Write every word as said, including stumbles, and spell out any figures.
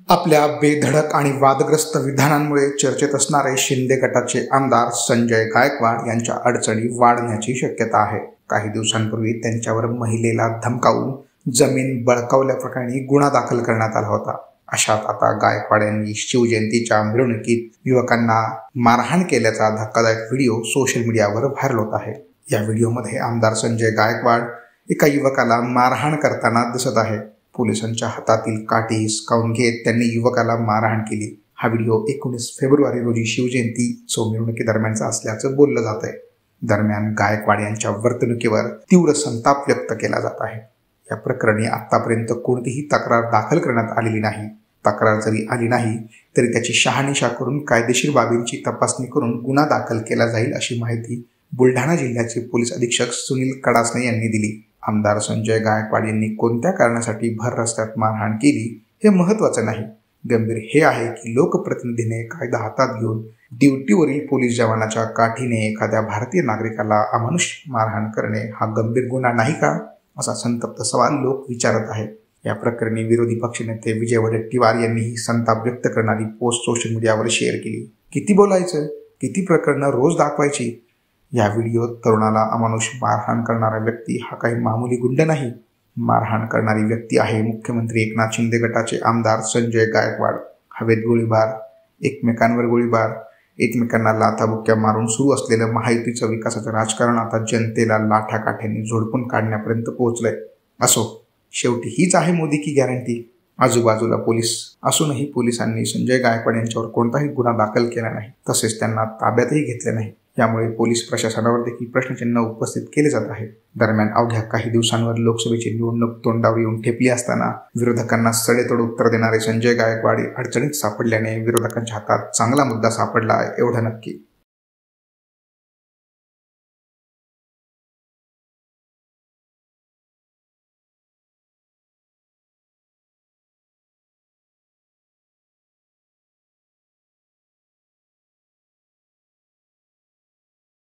आपल्या बेधडक आणि वादग्रस्त विधानांमुळे चर्चेत असणारे शिंदे गटाचे आमदार संजय गायकवाड यांच्या अडचणी वाढण्याची शक्यता आहे। काही दिवसांपूर्वी त्यांच्यावर महिलेला धमकावून जमीन बळकावल्याप्रकरणी गुन्हा दाखल करण्यात आला होता। अशात आता गायकवाड यांनी शिवजयंतीच्या मिरवणुकीत युवकांना मारहाण केल्याचा धक्कादायक व्हिडिओ सोशल मीडियावर व्हायरल होत आहे। या व्हिडिओमध्ये आमदार संजय गायकवाड एका युवकाला मारहाण करताना दिसत आहे। पोलिसांच्या हातातील काठी हिसकावून घेत त्यांनी युवकाला मारहाण केली। हा व्हिडिओ एकोणीस फेब्रुवारी रोजी शिवजयंती मिरवणुकीदरम्यानचा असल्याचं बोललं जात आहे। दरम्यान गायकवाड यांच्या वर्तणुकीवर तीव्र संताप व्यक्त केला जात आहे। या प्रकरणी आतापर्यंत कोणतीही तक्रार दाखल करण्यात आलेली नाही। तक्रार जरी आली नाही तरी त्याची शहानिशा करून कायदेशीर बाबींची तपासणी करून गुन्हा दाखल केला जाईल अशी माहिती बुलढाणा जिल्ह्याचे पोलीस अधीक्षक सुनील कडासने यांनी दिली। आमदार संजय गायकवाड यांनी कोणत्या कारणासाठी भर रस्त्यात मारहाण केली हे महत्त्वाचं नाही, गंभीर हे आहे की लोकप्रतिनिधीने कायदा हातात घेऊन ड्युटीवरील पोलीस जवानाच्या काठीने एखाद्या भारतीय नागरिकाला अमानुष मारहाण करणे हा गंभीर गुन्हा नाही का, असा संतप्त सवाल लोक विचारत आहेत। या प्रकरणी विरोधी पक्षनेते विजय वडेट्टीवार यांनी ही संताप व्यक्त करणारी पोस्ट सोशल मीडियावर शेअर केली। किती बोलायचं, किती प्रकरणं रोज दाखवायची। या व्हिडिओत तरुणाला अमानुष मारहाण करणारा व्यक्ती हा काही मामूली गुंड नाही, मारहाण करणारी व्यक्ती आहे मुख्यमंत्री एकनाथ शिंदे गटाचे आमदार संजय गायकवाड। हवेत गोळीबार, एकमेकांवर गोळीबार, एकमेकांना लाथाबुक्क्या मारून सुरू असलेलं महायुतीचं विकासाचं राजकारण आता जनतेला लाठाकाठ्यांनी झोडपून काढण्यापर्यंत पोहोचलंय। असो, शेवटी हीच आहे मोदी की गॅरंटी। आजूबाजूला पोलीस असूनही पोलिसांनी संजय गायकवाड यांच्यावर कोणताही गुन्हा दाखल केला नाही, तसेच त्यांना ताब्यातही घेतले नाही। यामुळे पोलीस प्रशासनावर देखील प्रश्नचिन्ह उपस्थित केले जात आहे। दरम्यान अवघ्या काही दिवसांवर लोकसभेची निवडणूक तोंडावर येऊन ठेपली असताना विरोधकांना सडेतोड उत्तर देणारे संजय गायकवाड अडचणीत सापडल्याने विरोधकांच्या हातात चांगला मुद्दा सापडला एवढं नक्की।